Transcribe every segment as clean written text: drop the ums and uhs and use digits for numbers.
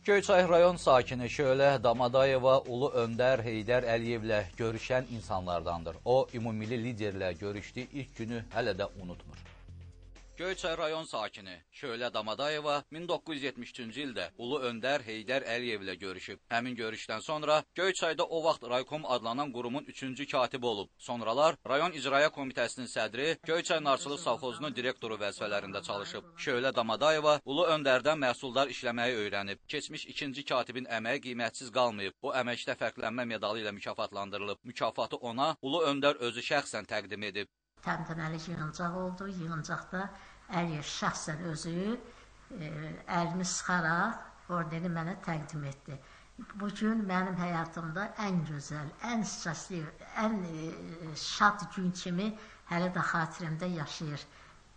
Göyçay rayon sakini Şölə Damadayeva Ulu Öndər Heydər Əliyevlə görüşən insanlardandır. O, ümumilli liderlə görüşdüyü ilk günü hələ də unutmur. Göyçay rayon sakini Şölə Damadayeva 1973-cü ildə Ulu Öndər Heydər Əliyevlə görüşüb. Həmin görüşdən sonra Göyçayda o vaxt Raykom adlanan qurumun 3-cü katibi olub. Sonralar rayon icraya komitəsinin sədri, Göyçay Narçılıq Savxozunun direktoru vəzifələrində çalışıb. Şölə Damadayeva Ulu Öndərdən məhsuldar işləməyi öyrənib. Keçmiş 2-ci katibin əməyi qiymətsiz qalmayıb. O əməkdə fərqlənmə medalı ilə mükafatlandırılıb. Mükafatı ona Ulu Öndər özü şəxsən təqdim edib. Təntənəli yığıncaq oldu. Yığıncaqda Əliyev şəxsən özü əlini sıxaraq ordeni mənə təqdim etdi. Bugün mənim həyatımda ən gözəl, ən səsli, ən şad gün kimi hələ də xatirimdə yaşayır.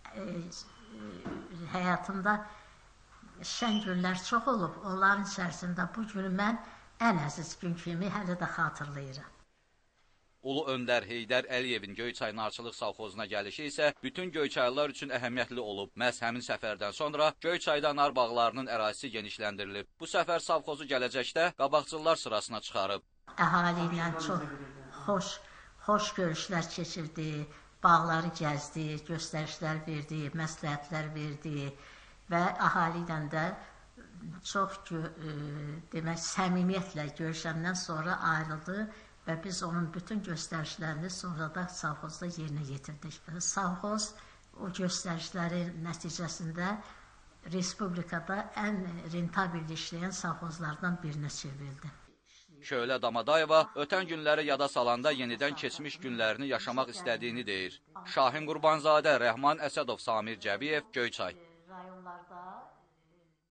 Həyatımda şən günlər çox olub. Onların içərisində bu günü mən ən əziz gün kimi hələ də xatırlayıram. Ulu Öndər Heydər Əliyevin Göyçay Narçılıq Savxozuna gəlişi isə bütün Göyçaylılar üçün əhəmiyyətli olub. Məhz həmin səfərdən sonra Göyçayda nar bağlarının ərazisi genişləndirilib. Bu səfər savxozu gələcəkdə qabaqcıllar sırasına çıxarıb. Əhali ilə çox xoş görüşlər keçirdi, bağları gəzdi, göstərişlər verdi, məsləhətlər verdi və əhali ilə də çox səmimiyyətlə görüşəndən sonra ayrıldı. Və biz onun bütün göstərişlərini sonra da savxozda yerinə yetirdik. Savxoz o göstərişlərin nəticəsində Respublikada ən rentabil işləyən savxozlardan birinə çevrildi. Şölə Damadayeva ötən günləri yada salanda yenidən keçmiş günlərini yaşamaq istədiyini deyir. Şahin Qurbanzadə, Rəhman Əsədov, Samir Cəbiyev, Göyçay.